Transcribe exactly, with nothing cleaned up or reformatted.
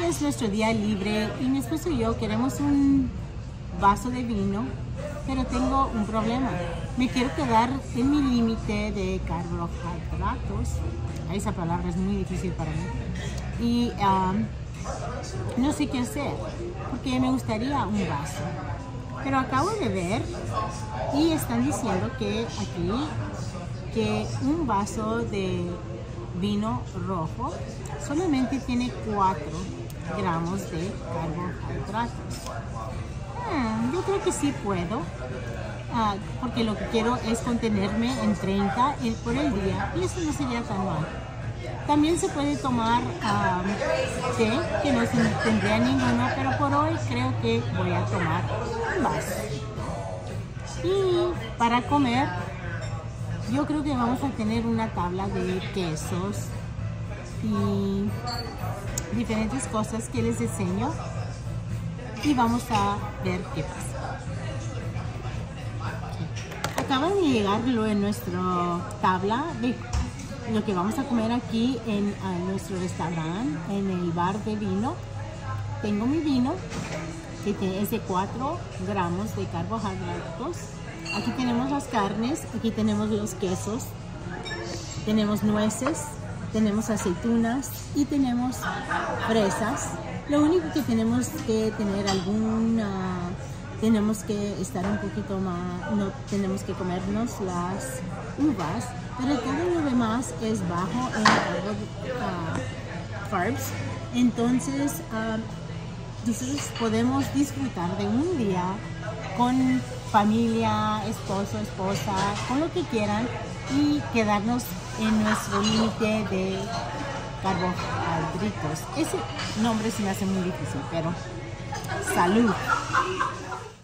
es nuestro día libre y mi esposo y yo queremos un vaso de vino, pero tengo un problema. Me quiero quedar en mi límite de carbohidratos. Esa palabra es muy difícil para mí. Y um, no sé qué hacer, porque me gustaría un vaso. Pero acabo de ver y están diciendo que aquí que un vaso de vino rojo solamente tiene cuatro gramos de carbohidratos. Hmm, yo creo que sí puedo, uh, porque lo que quiero es contenerme en treinta por el día y eso no sería tan mal. También se puede tomar um, té, que no tendría ninguno, pero por hoy creo que voy a tomar un vaso. Y para comer, yo creo que vamos a tener una tabla de quesos y diferentes cosas que les enseño y vamos a ver qué pasa. Acaba de llegar lo en nuestra tabla de lo que vamos a comer aquí en nuestro restaurante, en el bar de vino. Tengo mi vino, que tiene ese cuatro gramos de carbohidratos. Aquí tenemos las carnes, aquí tenemos los quesos, tenemos nueces, tenemos aceitunas y tenemos fresas. Lo único que tenemos que tener alguna, tenemos que estar un poquito más, no tenemos que comernos las uvas, pero todo lo demás es bajo en uh, carbs. Entonces, uh, nosotros podemos disfrutar de un día con familia, esposo, esposa, con lo que quieran y quedarnos en nuestro límite de carbohidratos. Ese nombre se me hace muy difícil, pero salud.